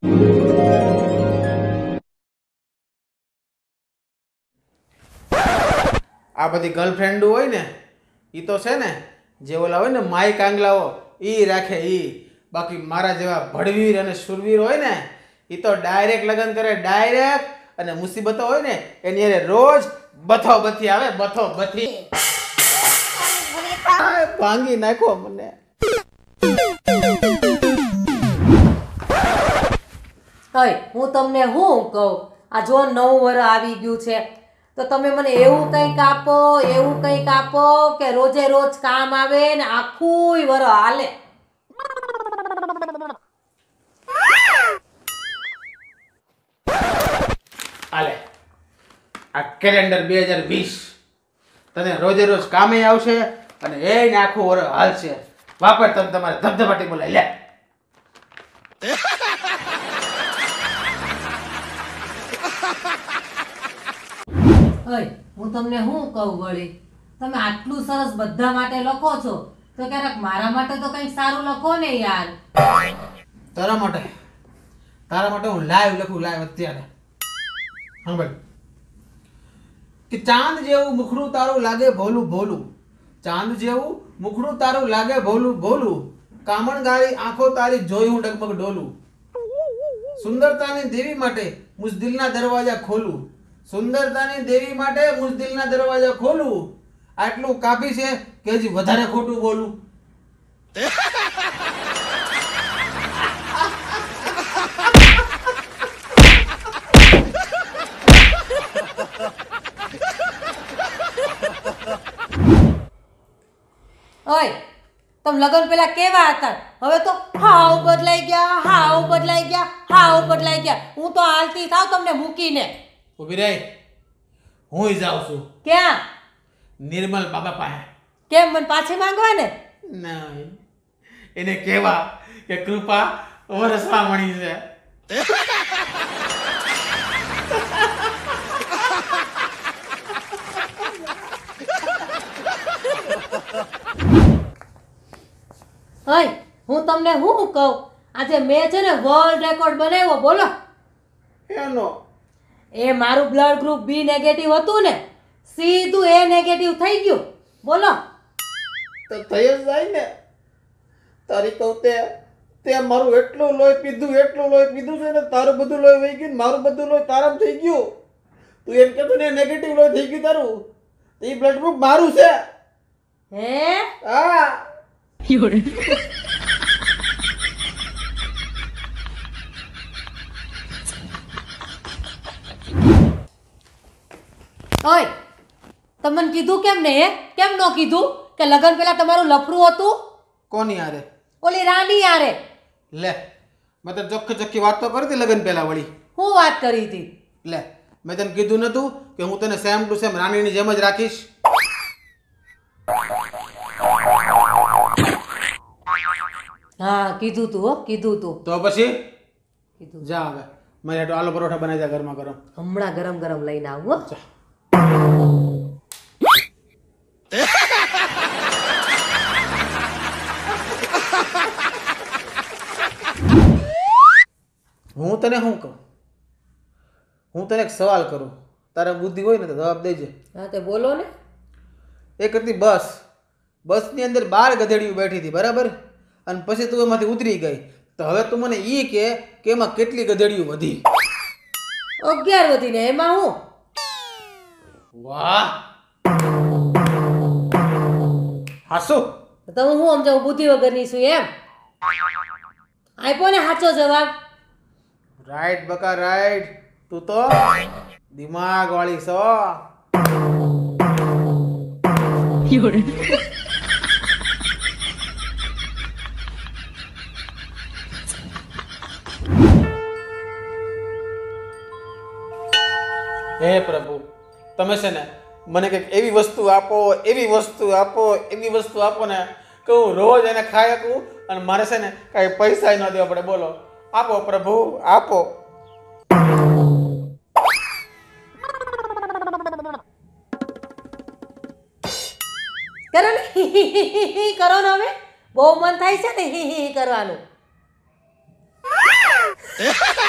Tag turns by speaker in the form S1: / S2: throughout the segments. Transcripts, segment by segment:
S1: આ બધી ગર્લફ્રેન્ડ હોય ને એ તો છે ને જે ઓલા હોય ને માઈ કાંગલાઓ એ રાખે એ, બાકી મારા જેવા ભડવીર અને શુરવીર હોય ને એ તો ડાયરેક્ટ લગ્ન કરે ડાયરેક્ટ, અને મુસીબતો હોય ને એની અરે રોજ બથો બથી આવે, બથો બથી ભાંગી નાખો મને.
S2: હઈ હું તમને શું કહું, આ જો નવું વર્ષ આવી ગયું છે તો તમે મને એવું કંઈક આપો, એવું કંઈક આપો કે રોજે રોજ કામ આવે ને આખું વર્ષ હાલે.
S1: હાલે આ કેલેન્ડર 2020 તને રોજે રોજ કામે આવશે અને એને આખું વર્ષ હાલશે. વાપર તમે તમારે ધબધબાટી બોલાય લે.
S2: હઈ હું તમને શું કહું વળી, તમે આટલું સરસ બધા માટે લખો છો તો ક્યારેક મારા માટે તો કંઈક સારું લખો ને યાર.
S1: તારા માટે હું લાઈવ લખું, લાઈવ અત્યારે. હા ભાઈ, કે ચાંદ જેવું મુખડું તારું લાગે ભોલું ભોલું, ચાંદ જેવું મુખડું તારું લાગે ભોલું ભોલું, કામણ ગાળી આંખો તારી જોઈ હું ડગમગ ડોલું, સુંદરતાની દેવી માટે મુજ દિલના દરવાજા ખોલું, સુંદરતાની દેવી માટે મુજ દિલના દરવાજા ખોલું. આટલું કાફી છે કે હજી વધારે ખોટું બોલું.
S2: ઓય તમે લગન પેલા કેવા હતા, હવે તો હાવ બદલાઈ ગયા, હાવ બદલાઈ ગયા, હાવ બદલાઈ ગયા. હું તો હાલતી થાવ તમને મૂકીને.
S1: ઉભી રહી, હું જાઉં છું.
S2: ક્યાં?
S1: નિર્મલ બાબા પાસે.
S2: કેમ, મને પાછી માંગવા ને?
S1: નહીં, એને કહેવા કે કૃપા વરસવા મળી છે.
S2: હઈ હું તમને શું કહું, આજે મેં છે ને વર્લ્ડ રેકોર્ડ બનાવ્યો. બોલો.
S1: એનો
S2: એ મારું બ્લડ ગ્રુપ બી નેગેટિવ હતું ને, સીધું એ નેગેટિવ થઈ ગયું. બોલો.
S1: તો થઈ જ જાય ને. તારી કહું તે મારું એટલું લોહી પીધું છે ને, તારું બધું લોહી વહી ગયું, મારું બધું લોહી તારામ થઈ ગયું. તું એમ કહેતો ને નેગેટિવ લોહી થઈ ગયું તારું, તો એ બ્લડ ગ્રુપ મારું છે.
S2: હે?
S1: હા.
S2: ઓય તમને કીધું કેમ ને? કેમ ન કીધું કે લગન પેલા તમારું લફરું હતું?
S1: કોની યારે?
S2: ઓલી રાની યારે.
S1: લે, મેં તો ચોખ્ખી વાત તો કરી હતી લગન પહેલા વળી.
S2: હું વાત કરી હતી?
S1: લે, મેં તને કીધું નતું કે હું તને સેમ ટુ સેમ રાણીની જેમ જ રાખીશ.
S2: હા કીધું તું, હો કીધું તું.
S1: તો પછી
S2: કીધું.
S1: જા હવે મારે આટલો આલુ પરોઠા બનાવી દે ગરમા ગરમ.
S2: હમણાં ગરમ ગરમ લઈને આવું. હો.
S1: જા. હું તને શું કહું, હું તને એક સવાલ કરું, તારે બુદ્ધિ હોય ને તો જવાબ દેજે.
S2: હા તે બોલો ને.
S1: એક હતી બસની અંદર 12 ગધેડીઓ બેઠી હતી, બરાબર? અને પછી તું એમાંથી ઉતરી ગઈ, તો હવે તું મને ઈ કે એમાં કેટલી ગધેડીઓ વધી?
S2: 11 વધીને એમાં હું?
S1: વાહ, હાસુ.
S2: તમે હું સમજાવું બુદ્ધિ વગરની છું એમ? આપ્યો ને સાચો જવાબ.
S1: રાઈટ બકા રાઈટ, તું તો દિમાગ વાળી છો. હે પ્રભુ, તમે છે ને મને કંઈક એવી વસ્તુ આપો ને કે હું રોજ એને ખાઈ શકું, અને મારે છે ને કાંઈ પૈસા ન દેવા પડે. બોલો, આપો પ્રભુ, આપો.
S2: કરો ને કરો ને, હવે બહુ મન થાય છે ને કરવાનું.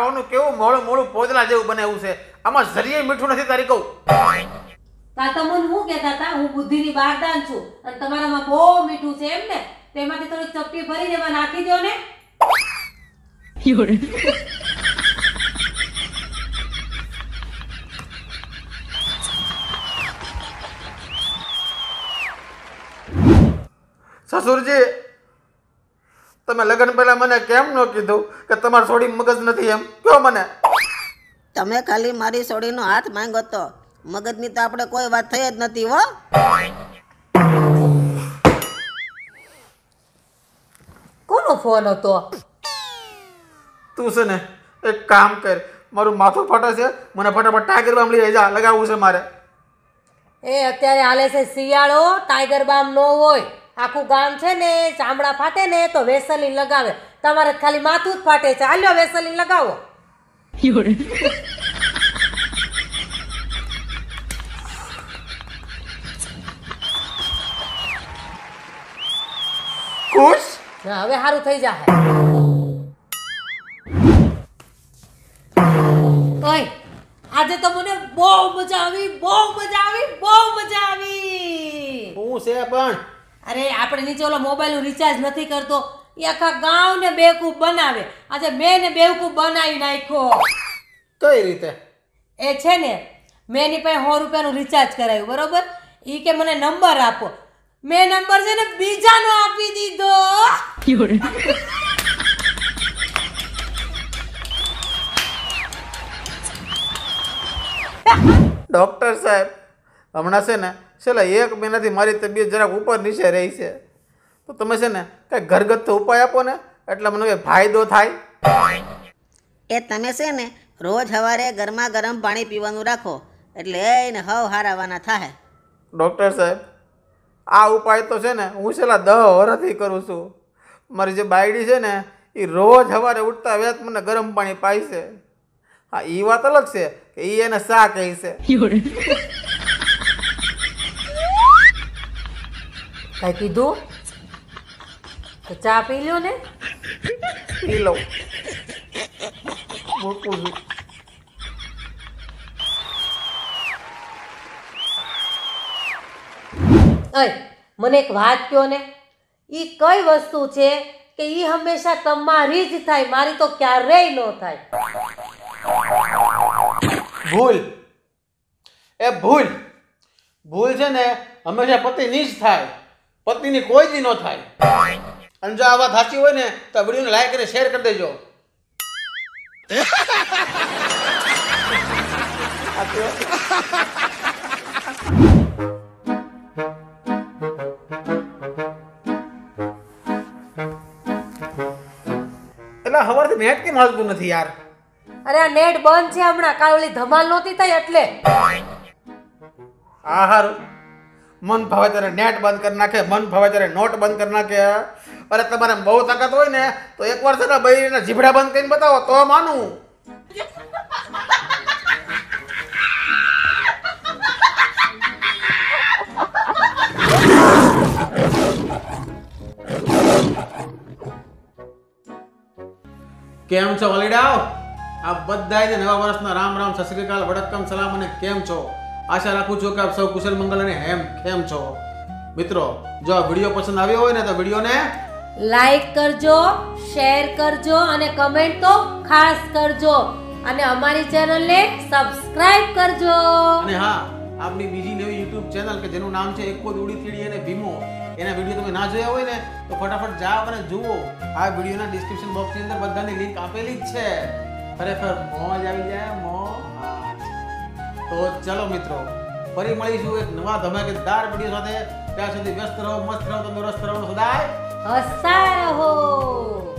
S1: ખાવાનું કેવું મોળું મોળું પોદલા જેવું બનાવ્યું છે, આમાં જરીએ મીઠું નથી તારી કહું.
S2: તા તમને હું કહેતા હતા હું બુદ્ધિની બારદાન છું અને તમારામાં બહુ મીઠું છે એમ ને, તેમાંથી થોડીક ચપટી ભરીને એમાં નાખી દો ને.
S1: સસુરજી, તમે લગ્ન પહેલા મને કેમ ન કીધું કે તમારે છોડી મગજ નથી એમ? કયો મને.
S3: તમે ખાલી મારી સોડીનો હાથ માંગો તો મગજની તો આપણે કોઈ વાત થઈ જ નથી હો.
S2: કોનો ફોન હતો?
S1: તું છે ને એક કામ કર, મારું માથું ફાટે છે, મને ફટાફટ ટાઈગર બામ લઈ જા, લગાવવું છે મારે.
S2: એ અત્યારે હાલે છે શિયાળો, ટાઈગર બામ નો હોય. આખું ગામ છે ને ચામડા ફાટે ને તો વેસલીન લગાવે, તમારે ખાલી માથું જ ફાટે છે. હાલ્યો વેસલીન લગાવો.
S1: ખુશ?
S2: હવે સારું થઈ જાય. ઓય આજે તો મને બહુ મજા આવી, બહુ મજા આવી, બહુ મજા આવી.
S1: હું છે પણ
S2: અરે આપણે નીચે ઓલો મોબાઈલ નું રિચાર્જ નથી કરતો, એ આખા ગાંવને બેવકૂફ બનાવે. આજે મેં ને બેવકૂફ બનાવી નાખ્યો.
S1: કઈ રીતે?
S2: એ છે ને મેં એની પાસે 100 રૂપિયાનું રિચાર્જ કરાવ્યું, બરોબર? એ કે મને નંબર આપો, મેં નંબર છે ને બીજાનો આપી દીધો.
S1: ડોક્ટર સાહેબ, હમણાં છે ને છેલ્લા 1 મહિનાથી મારી તબિયત જરાક ઉપર નીચે રહી છે, તો તમે છે ને કંઈક ઘરગથ્થુ ઉપાય આપો ને, એટલે મને કંઈ ફાયદો થાય.
S3: એ તમે છે ને રોજ સવારે ગરમા ગરમ પાણી પીવાનું રાખો, એટલે એને હવ હારાવાના થાય.
S1: ડોક્ટર સાહેબ, આ ઉપાય તો છે ને હું છેલ્લા 10 વર્ષથી કરું છું. મારી જે બાયડી છે ને એ રોજ સવારે ઉઠતા વેત મને ગરમ પાણી પાય છે. હા, એ વાત અલગ છે કે એ એને શા કહે છે.
S2: કઈ કીધું? તો ચા પી લ્યો ને.
S1: પી લઉં, મૂકું છું.
S2: અય મને એક વાત કહો ને, ઈ કઈ વસ્તુ છે કે ઈ હંમેશા તમારી જ થાય, મારી તો ક્યારેય ન થાય?
S1: ભૂલ. એ ભૂલ ભૂલ છે ને હંમેશા પતિની જ થાય, પત્નીની કોઈ દી ન થાય. અને જો આ વાત સાચી હોય ને તો વિડીયોને લાઈક અને શેર કરી દેજો. એટલે સવારથી નેટ કેમ હાલતું નથી યાર?
S2: અરે આ નેટ બંધ છે હમણાં, કાલ ઓલી ધમાલ નહોતી થઈ એટલે.
S1: હા હારું, મન ભાવે ત્યારે નેટ બંધ કરી નાખે, મન ભાવે ત્યારે નોટ બંધ કરી નાખે. અરે તમારે બહુ તાકાત હોય ને તો એકવાર છે ને બૈરીના જીભડા બંધ કરીને બતાવો તો માનું. કેમ છો વલીડાઓ? આપ બધાય નવા વર્ષના રામ રામ, સત શ્રી અકાલ, વડક્કમ સલામ અને કેમ છો? આશા રાખું છું કે આપ સૌ કુશલ મંગલ અને કેમ છો. મિત્રો, જો આ વિડીયો પસંદ આવ્યો હોય ને તો વિડીયોને
S2: લાઈક કરજો, શેર કરજો અને કમેન્ટ તો ખાસ કરજો અને અમારી ચેનલને સબસ્ક્રાઇબ કરજો.
S1: અને હા, આપની બીજી નવી YouTube ચેનલ કે જેનું નામ છે એકો દોડી થીડી અને ભીમો, એના વિડીયો તમે ના જોયા હોય ને તો ફટાફટ જાઓ અને જુઓ. આ વિડીયોના ડિસ્ક્રિપ્શન બોક્સની અંદર બધાની લિંક આપેલી જ છે. ખરેખર મોજ આવી જાય, મોજ. તો ચલો મિત્રો, ફરી મળીશું એક નવા ધમાકેદાર વિડીયો સાથે. ત્યાં સુધી વ્યસ્ત રહો, મસ્ત રહો, તંદુરસ્ત રહો, સદાય
S2: હસતા રહો.